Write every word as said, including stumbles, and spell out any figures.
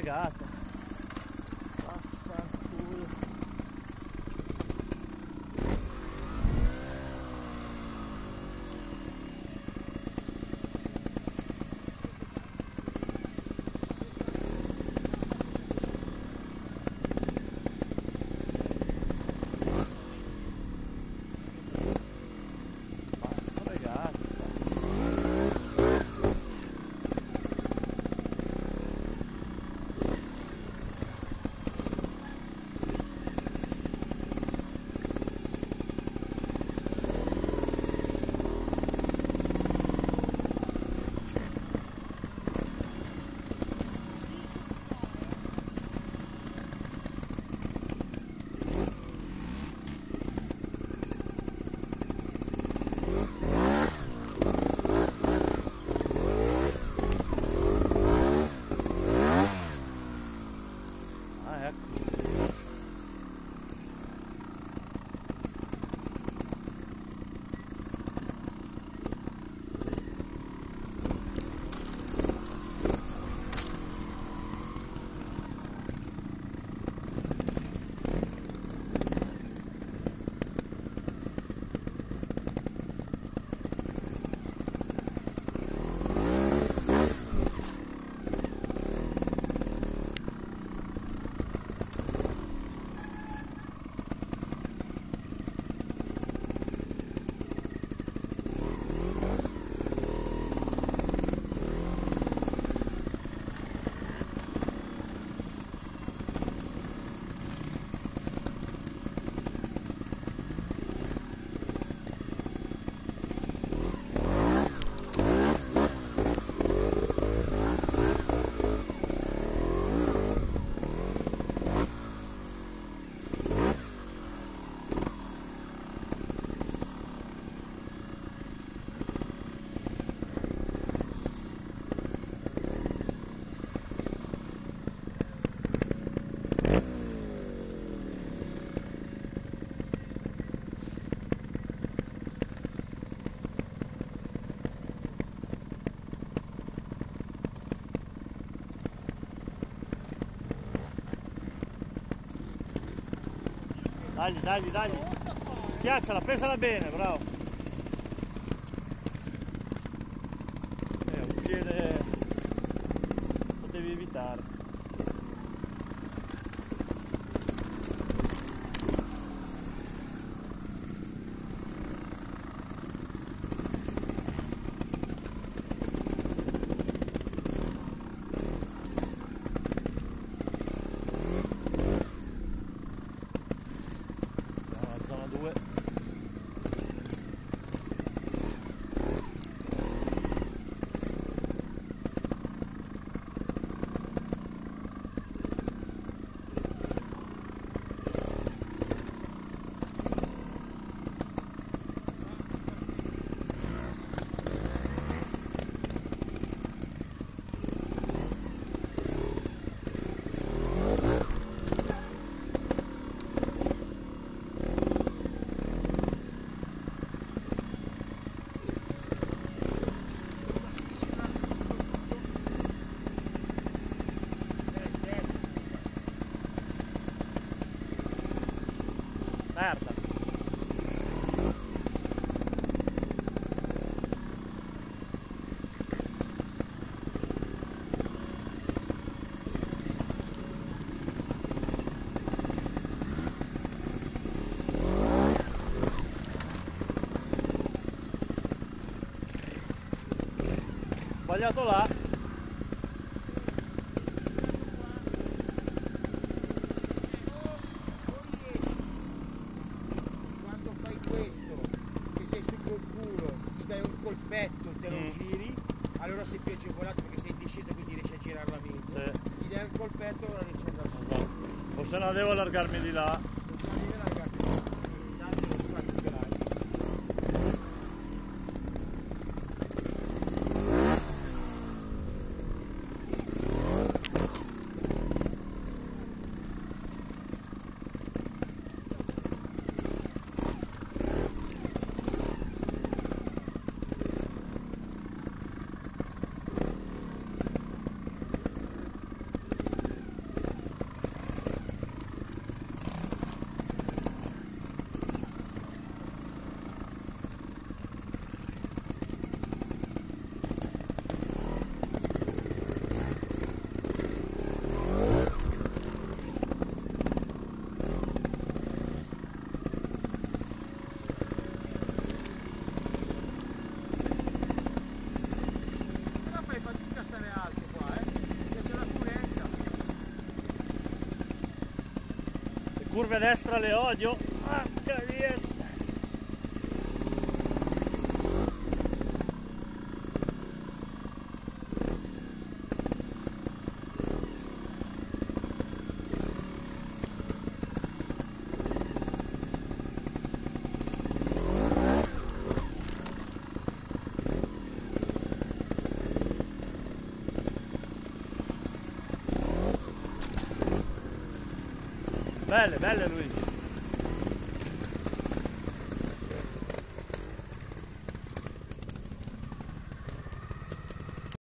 fregata. Vaffanculo. Dagli, dagli, dagli. Schiacciala, pesala bene, bravo. Eh, un piede potevi evitare. Merda. Sbagliato là. Quando fai questo, che sei su col culo, ti dai un colpetto, te lo mm. giri, allora sei più agevolato perché sei in discesa, quindi riesci a girarla meglio. Sì. Ti dai un colpetto, allora riesci ad andare su. O se no devo allargarmi di là. Curve a destra le odio. Ah, cavolo. Belle, belle Luigi.